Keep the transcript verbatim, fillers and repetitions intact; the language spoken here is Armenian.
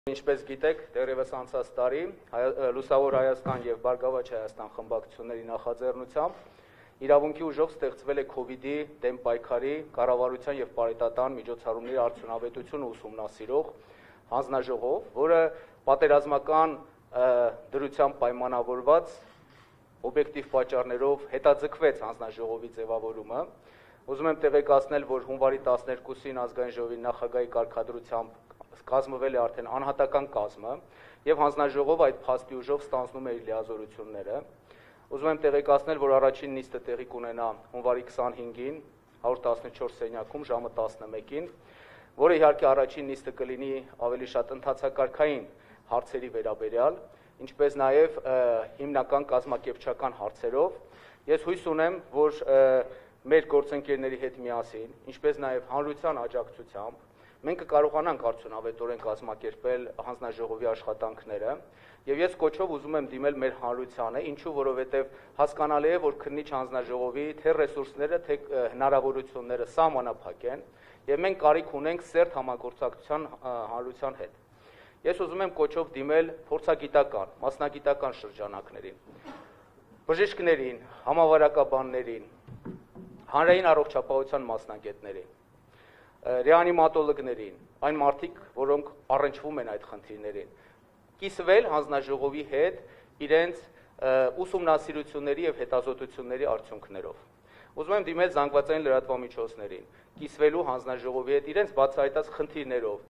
Ինչպես գիտեք, դեռևս անցած տարի Լուսավոր Հայաստան եւ Բարգավաճ Հայաստան խմբակցությունների նախաձեռնությամբ իրավունքի ուժով ստեղծվել է քովիդի դեմ պայքարի կառավարության եւ պարետատան միջոցառումների արդյունավետությունը ուսումնասիրող հանձնաժողով, որը պատերազմական դրությամբ պայմանավորված օբյեկտիվ պատճառներով հետաձգվեց հանձնաժողովի ձևավորումը։ Ուզում եմ տեղեկացնել, որ հունվարի տասներկուսին ազգային ժողովի նախագահի կարգադրությամբ կազմվել է արդեն անհատական կազմը եւ հանձնաժողովը այդ փաստի ուժով ստանձնում է իր լիազորությունները։ Ուզում եմ տեղեկացնել, որ առաջին նիստը տեղի կունենա հունվարի քսանհինգին հարյուր տասնչորս սենյակում ժամը տասնմեկին, որը իհարկե առաջին նիստը կլինի ավելի շատ ընթացակարգային հարցերի վերաբերյալ, ինչպես նաեւ հիմնական կազմակերպչական հարցերով։ Ես հույս ունեմ, որ մեր գործընկերների հետ միասին, ինչպես նաեւ հանրության աջակցությամբ մենք կկարողանանք արդյունավետորեն կազմակերպել հանձնաժողովի աշխատանքները եւ ես կոչով ուզում եմ դիմել մեր հանրությանը, ինչու որովհետեւ հասկանալի է, որ քննիչ հանձնաժողովի թե ռեսուրսները, թե հնարավորությունները սահմանափակ են եւ մենք կարիք ունենք սերտ համագործակցության հանրության հետ։ Ես ուզում եմ կոչով դիմել փորձագիտական, մասնագիտական շրջանակներին, բժիշկներին, համավարակաբաններին, հանրային առողջապահության մասնագետներին, ռեանիմատոլոգներին, այն մարդիկ, որոնք առնչվում են այդ խնդիրներին, կիսվել հանձնաժողովի հետ իրենց ուսումնասիրությունների եւ հետազոտությունների արդյունքներով։ Ուզում եմ դիմել զանգվածային լրատվամիջոցներին, կիսվելու հանձնաժողովի հետ իրենց բացահայտած խնդիրներով,